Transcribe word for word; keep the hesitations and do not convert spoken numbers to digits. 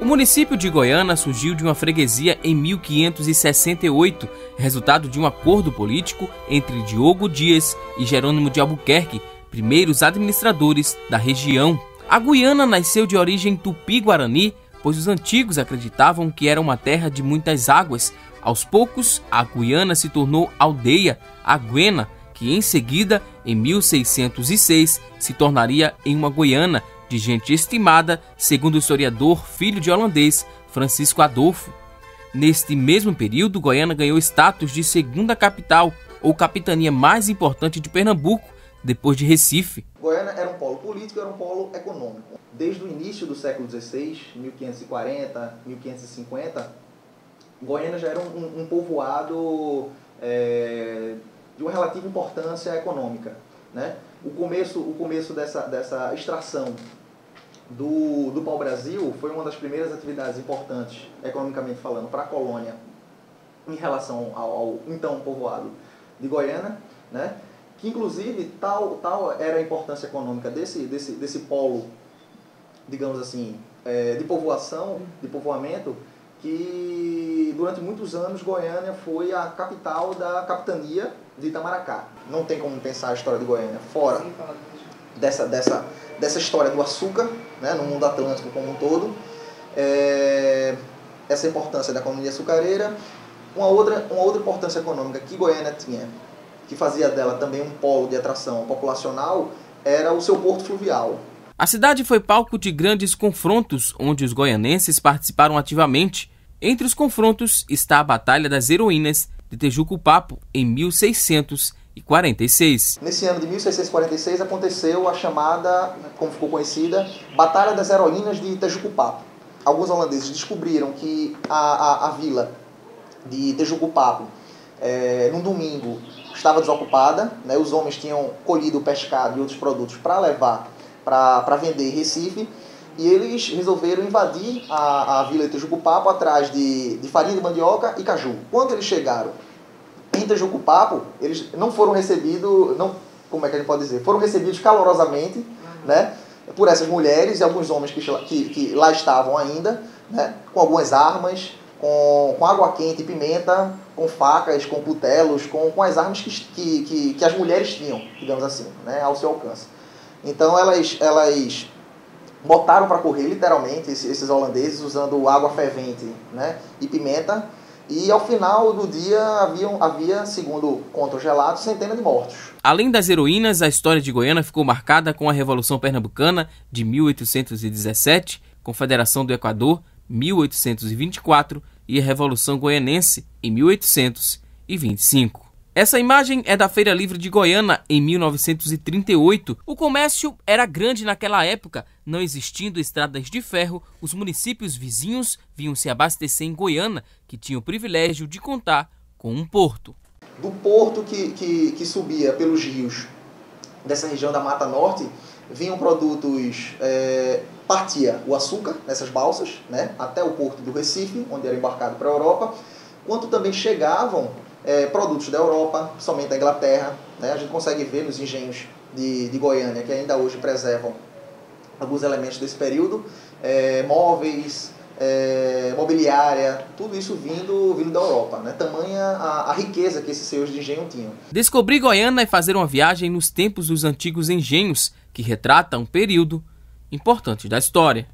O município de Goiânia surgiu de uma freguesia em mil quinhentos e sessenta e oito, resultado de um acordo político entre Diogo Dias e Jerônimo de Albuquerque, primeiros administradores da região. A Guiana nasceu de origem tupi-guarani, pois os antigos acreditavam que era uma terra de muitas águas. Aos poucos, a Guiana se tornou aldeia, Aguena, que em seguida, em mil seiscentos e seis, se tornaria em uma Goiânia de gente estimada, segundo o historiador filho de holandês Francisco Adolfo. Neste mesmo período, Goiânia ganhou status de segunda capital, ou capitania mais importante de Pernambuco, depois de Recife. Goiânia era um polo político e era um polo econômico. Desde o início do século dezesseis, mil quinhentos e quarenta, mil quinhentos e cinquenta, Goiânia já era um, um povoado é, de uma relativa importância econômica, né? O começo, o começo dessa, dessa extração do, do pau-brasil foi uma das primeiras atividades importantes, economicamente falando, para a colônia em relação ao, ao então povoado de Goiânia, né? Que inclusive tal, tal era a importância econômica desse, desse, desse polo, digamos assim, é, de povoação, de povoamento, que durante muitos anos Goiânia foi a capital da capitania de Itamaracá. Não tem como pensar a história de Goiânia fora dessa, dessa, dessa história do açúcar, né, no mundo atlântico como um todo. É, essa importância da economia açucareira. Uma outra, uma outra importância econômica que Goiânia tinha, que fazia dela também um polo de atração populacional, era o seu porto fluvial. A cidade foi palco de grandes confrontos, onde os goianenses participaram ativamente. Entre os confrontos está a Batalha das Heroínas de Tejucupapo, em mil seiscentos e quarenta e seis. Nesse ano de mil seiscentos e quarenta e seis aconteceu a chamada, como ficou conhecida, Batalha das Heroínas de Tejucupapo. Alguns holandeses descobriram que a, a, a vila de Tejucupapo, é, num domingo, estava desocupada, né? Os homens tinham colhido o pescado e outros produtos para levar para vender em Recife, e eles resolveram invadir a, a vila de Tejucupapo atrás de, de farinha de mandioca e caju. Quando eles chegaram em Tejucupapo, eles não foram recebidos, não, como é que a gente pode dizer, foram recebidos calorosamente, uhum. né, por essas mulheres e alguns homens que, que, que lá estavam ainda, né, com algumas armas, com, com água quente e pimenta, com facas, com cutelos, com, com as armas que, que, que, que as mulheres tinham, digamos assim, né, ao seu alcance. Então elas, elas botaram para correr, literalmente, esses, esses holandeses, usando água fervente, né, e pimenta, e ao final do dia haviam, havia, segundo contos relatos, centenas de mortos. Além das heroínas, a história de Goiânia ficou marcada com a Revolução Pernambucana de mil oitocentos e dezessete, Confederação do Equador, mil oitocentos e vinte e quatro, e a Revolução Goianense, em mil oitocentos e vinte e cinco. Essa imagem é da Feira Livre de Goiânia, em mil novecentos e trinta e oito. O comércio era grande naquela época. Não existindo estradas de ferro, os municípios vizinhos vinham se abastecer em Goiânia, que tinha o privilégio de contar com um porto. Do porto que, que, que subia pelos rios dessa região da Mata Norte, vinham produtos, é, partia o açúcar nessas balsas, né, até o porto do Recife, onde era embarcado para a Europa, quanto também chegavam É, produtos da Europa, somente da Inglaterra, né? A gente consegue ver nos engenhos de, de Goiânia, que ainda hoje preservam alguns elementos desse período, é, móveis, é, mobiliária, tudo isso vindo, vindo da Europa, né? Tamanha a, a riqueza que esses senhores de engenho tinham. Descobrir Goiânia é fazer uma viagem nos tempos dos antigos engenhos, que retrata um período importante da história.